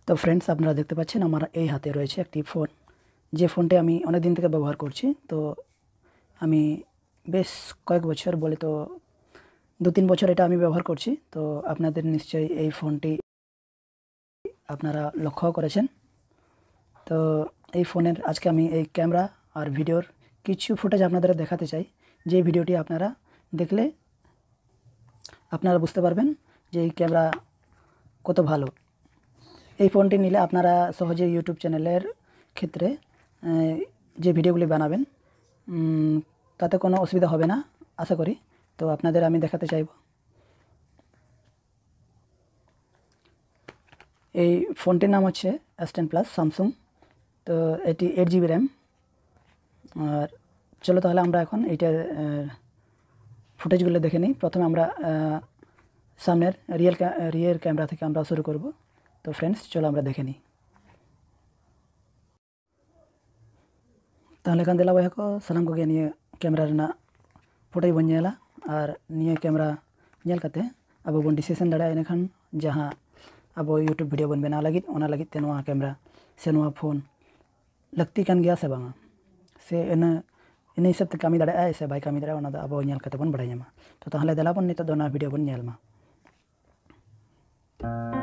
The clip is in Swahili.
তো ফ্রেন্ডস, আপনারা দেখতে পাচ্ছেন আমার এই হাতে রয়েছে একটি ফোন, যে ফোনটি আমি অনেক দিন থেকে ব্যবহার করছি। তো আমি বেশ কয়েক বছর, বলে তো 2-3 বছর এটা আমি ব্যবহার করছি। তো আপনাদের নিশ্চয়ই এই ফোনটি আপনারা লক্ষ্য করেছেন। তো এই ফোনের আজকে আমি এই ক্যামেরা আর ভিডিওর কিছু ফুটেজ আপনাদের দেখাতে চাই, যে ভিডিওটি আপনারা দেখলে আপনারা বুঝতে পারবেন যে এই ক্যামেরা কত ভালো। এই ফোনটি নিলে আপনারা সহজে ইউটিউব চ্যানেলের ক্ষেত্রে যে ভিডিওগুলি বানাবেন তাতে কোনো অসুবিধা হবে না আশা করি। তো আপনাদের আমি দেখাতে চাইব। এই ফোনটির নাম হচ্ছে S10plus স্যামসুং। তো এটি 8 GB র্যাম। আর চলো তাহলে আমরা এখন এইটার ফুটেজগুলো দেখে নিই। প্রথমে আমরা সামনের রিয়ার ক্যামেরা থেকে আমরা শুরু করব। তো ফ্রেন্ডস, চলো আমরা দেখে নিই। tahle kan dela waya ko salam ko ge niya camera rena photo bon nyela ar niya camera nyel kate abo bon decision dada ene khan jaha abo YouTube video bon bena lagit ona lagit te noa camera se noa phone lakti kan gya se banga se ene hisab te kami dada ai se bai kami dada ona da abo nyel kate bon badai nyama. To tahle dela bon ni to dona video bon nyel ma.